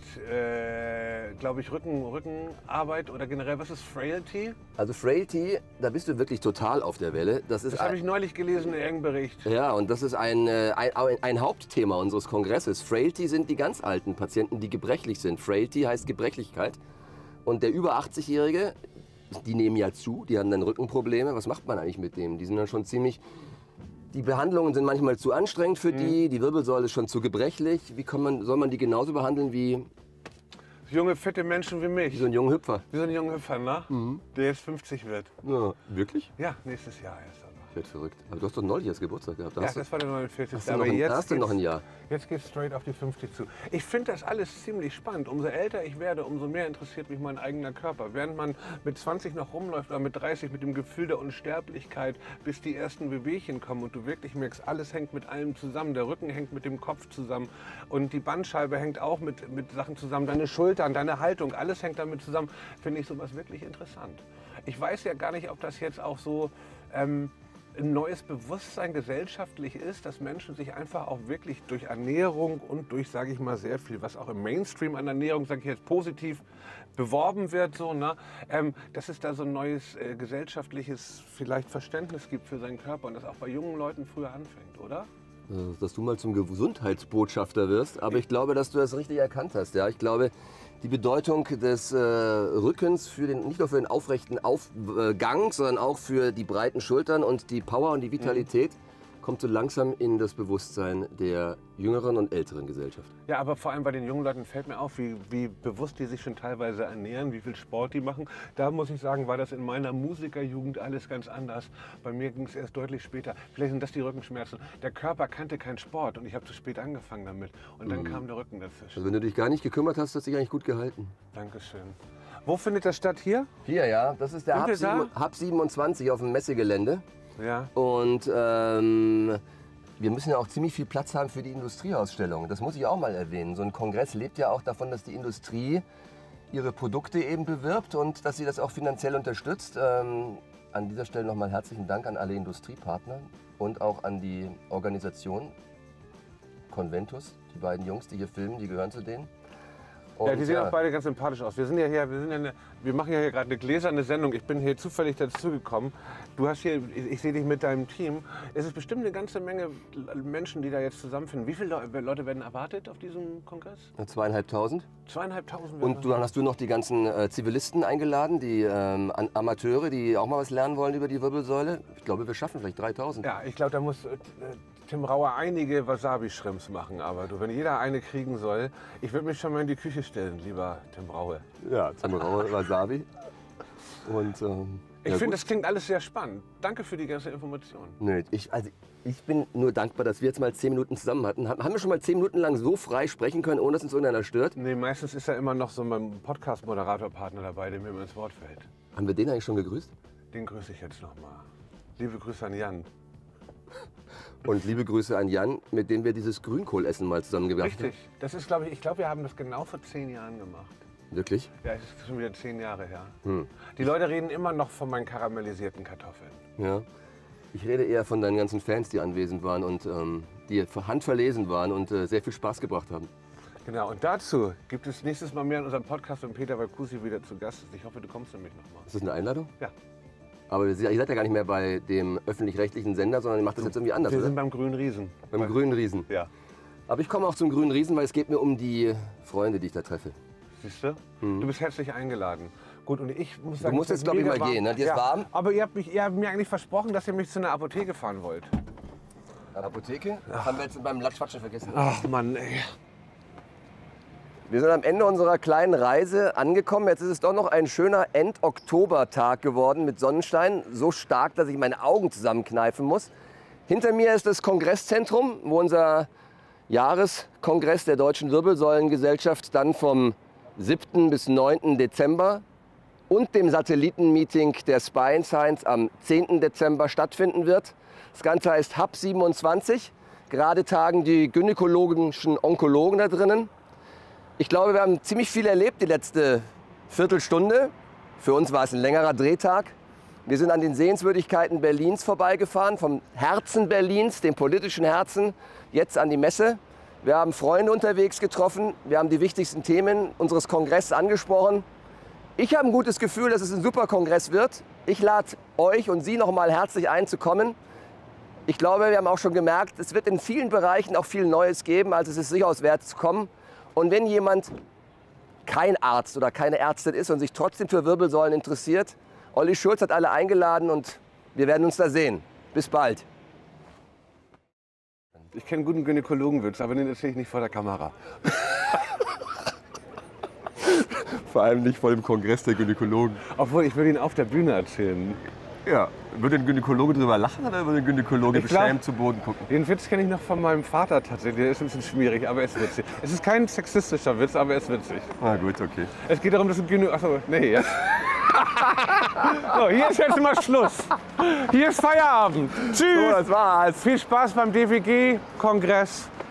äh, glaube ich, Rücken, Rückenarbeit oder generell, was ist Frailty? Also Frailty, da bist du wirklich total auf der Welle. Das ist Das habe ein, ich neulich gelesen in irgendeinem Bericht. ja, und das ist ein, äh, ein, ein Hauptthema unseres Kongresses. Frailty sind die ganz alten Patienten, die gebrechlich sind. Frailty heißt Gebrechlichkeit. Und der über achtzig-Jährige, die nehmen ja zu, die haben dann Rückenprobleme. Was macht man eigentlich mit dem? Die sind dann schon ziemlich... Die Behandlungen sind manchmal zu anstrengend für die, die Wirbelsäule ist schon zu gebrechlich. Wie kann man, soll man die genauso behandeln wie, Junge, fette Menschen wie mich. wie so ein junger Hüpfer? Wie so ein junger Hüpfer, ne? Der jetzt fünfzig wird. Ja, wirklich? Ja, nächstes Jahr erst aber. Ich werde verrückt. Aber du hast doch neulich erst Geburtstag gehabt. Da Ja, hast du, das war der neunundvierzigste hast du Aber noch ein, jetzt hast du noch ein geht's- Jahr. Jetzt geht es straight auf die fünfzig zu. Ich finde das alles ziemlich spannend. Umso älter ich werde, umso mehr interessiert mich mein eigener Körper. Während man mit zwanzig noch rumläuft oder mit dreißig mit dem Gefühl der Unsterblichkeit, bis die ersten Wehwehchen kommen und du wirklich merkst, alles hängt mit allem zusammen. Der Rücken hängt mit dem Kopf zusammen und die Bandscheibe hängt auch mit, mit Sachen zusammen. Deine Schultern, deine Haltung, alles hängt damit zusammen. Finde ich sowas wirklich interessant. Ich weiß ja gar nicht, ob das jetzt auch so... Ähm, ein neues Bewusstsein gesellschaftlich ist, dass Menschen sich einfach auch wirklich durch Ernährung und durch, sage ich mal, sehr viel, was auch im Mainstream an Ernährung, sage ich jetzt positiv, beworben wird, so, ne? ähm, dass es da so ein neues äh, gesellschaftliches vielleicht Verständnis gibt für seinen Körper und das auch bei jungen Leuten früher anfängt, oder? Äh, Dass du mal zum Gesundheitsbotschafter wirst. Aber ich glaube, dass du das richtig erkannt hast. Ja? Ich glaube, die Bedeutung des äh, Rückens für den, nicht nur für den aufrechten Aufgang, sondern auch für die breiten Schultern und die Power und die Vitalität kommt so langsam in das Bewusstsein der jüngeren und älteren Gesellschaft. Ja, aber vor allem bei den jungen Leuten fällt mir auf, wie, wie bewusst die sich schon teilweise ernähren, wie viel Sport die machen. Da muss ich sagen, war das in meiner Musikerjugend alles ganz anders. Bei mir ging es erst deutlich später. Vielleicht sind das die Rückenschmerzen. Der Körper kannte keinen Sport und ich habe zu spät angefangen damit. Und dann mhm. kam der Rücken dazwischen. Also wenn du dich gar nicht gekümmert hast, hast du dich eigentlich gut gehalten. Dankeschön. Wo findet das statt? Hier? Hier, ja. Das ist der Hub, da? Hub siebenundzwanzig auf dem Messegelände. Ja. Und ähm, wir müssen ja auch ziemlich viel Platz haben für die Industrieausstellung. Das muss ich auch mal erwähnen. So ein Kongress lebt ja auch davon, dass die Industrie ihre Produkte eben bewirbt und dass sie das auch finanziell unterstützt. Ähm, an dieser Stelle nochmal herzlichen Dank an alle Industriepartner und auch an die Organisation Conventus. Die beiden Jungs, die hier filmen, die gehören zu denen. Und ja, die sehen ja. auch beide ganz sympathisch aus. Wir sind ja hier, wir, sind ja eine, wir machen ja hier gerade eine gläserne Sendung. Ich bin hier zufällig dazugekommen. Du hast hier, ich, ich sehe dich mit deinem Team. Es ist bestimmt eine ganze Menge Menschen, die da jetzt zusammenfinden. Wie viele Leute werden erwartet auf diesem Kongress? Zweieinhalbtausend. Zweieinhalbtausend. Und du, dann hast du noch die ganzen äh, Zivilisten eingeladen, die ähm, Amateure, die auch mal was lernen wollen über die Wirbelsäule. Ich glaube, wir schaffen vielleicht dreitausend. Ja, ich glaube, da muss äh, Tim Rauer einige Wasabi-Shrimps machen. Aber du, wenn jeder eine kriegen soll, ich würde mich schon mal in die Küche stellen, lieber Tim Raue. Ja, Tim Raue, Wasabi. Und, ähm, ich ja, finde, das klingt alles sehr spannend. Danke für die ganze Information. Nö, ich, also, ich bin nur dankbar, dass wir jetzt mal zehn Minuten zusammen hatten. Haben wir schon mal zehn Minuten lang so frei sprechen können, ohne dass uns irgendeiner stört? Nee, meistens ist ja immer noch so mein Podcast-Moderator-Partner dabei, der mir immer ins Wort fällt. Haben wir den eigentlich schon gegrüßt? Den grüße ich jetzt noch mal. Liebe Grüße an Jan. Und liebe Grüße an Jan, mit dem wir dieses Grünkohlessen mal zusammen gemacht haben. Richtig. Das ist, glaube ich, ich glaube, wir haben das genau vor zehn Jahren gemacht. Wirklich? Ja, es ist schon wieder zehn Jahre her. Hm. Die Leute reden immer noch von meinen karamellisierten Kartoffeln. Ja. Ich rede eher von deinen ganzen Fans, die anwesend waren und ähm, die handverlesen waren und äh, sehr viel Spaß gebracht haben. Genau, und dazu gibt es nächstes Mal mehr in unserem Podcast, wenn Peter Valcusi wieder zu Gast ist. Ich hoffe, du kommst nämlich noch mal. Ist das eine Einladung? Ja. Aber ihr seid ja gar nicht mehr bei dem öffentlich-rechtlichen Sender, sondern ihr macht das jetzt irgendwie anders, Wir oder? sind beim Grünen Riesen. Beim Bei- Grünen Riesen. Ja. Aber ich komme auch zum Grünen Riesen, weil es geht mir um die Freunde, die ich da treffe. Siehst du? Du bist herzlich eingeladen. Gut, und ich muss sagen, musst es ist jetzt, glaub ich, mega mal gehen, ne? Dir ist ja, warm? Aber ihr habt, mich, ihr habt mir eigentlich versprochen, dass ihr mich zu einer Apotheke fahren wollt. Apotheke? Das haben wir jetzt beim Latschquatschen vergessen. Ach Mann, ey. Wir sind am Ende unserer kleinen Reise angekommen. Jetzt ist es doch noch ein schöner End-Oktober-Tag geworden mit Sonnenschein. So stark, dass ich meine Augen zusammenkneifen muss. Hinter mir ist das Kongresszentrum, wo unser Jahreskongress der Deutschen Wirbelsäulengesellschaft dann vom siebten bis neunten Dezember und dem Satellitenmeeting der Spine Science am zehnten Dezember stattfinden wird. Das Ganze heißt Hub siebenundzwanzig. Gerade tagen die gynäkologischen Onkologen da drinnen. Ich glaube, wir haben ziemlich viel erlebt die letzte Viertelstunde. Für uns war es ein längerer Drehtag. Wir sind an den Sehenswürdigkeiten Berlins vorbeigefahren, vom Herzen Berlins, dem politischen Herzen, jetzt an die Messe. Wir haben Freunde unterwegs getroffen. Wir haben die wichtigsten Themen unseres Kongresses angesprochen. Ich habe ein gutes Gefühl, dass es ein super Kongress wird. Ich lade euch und Sie noch mal herzlich ein, zu kommen. Ich glaube, wir haben auch schon gemerkt, es wird in vielen Bereichen auch viel Neues geben, also es ist sicher wert zu kommen. Und wenn jemand kein Arzt oder keine Ärztin ist und sich trotzdem für Wirbelsäulen interessiert, Olli Schulz hat alle eingeladen und wir werden uns da sehen. Bis bald. Ich kenne einen guten Gynäkologenwitz, aber den erzähle ich nicht vor der Kamera. Vor allem nicht vor dem Kongress der Gynäkologen. Obwohl, ich will ihn auf der Bühne erzählen. Ja, würde ein Gynäkologe drüber lachen oder würde ein Gynäkologe Ich glaub- beschämt zu Boden gucken? Den Witz kenne ich noch von meinem Vater tatsächlich. Der ist ein bisschen schwierig, aber er ist witzig. Es ist kein sexistischer Witz, aber er ist witzig. Na gut, okay. Es geht darum, dass ein Gynä... Achso, nee, jetzt. So, hier ist jetzt mal Schluss. Hier ist Feierabend. Tschüss. So, das war's. Viel Spaß beim D W G-Kongress.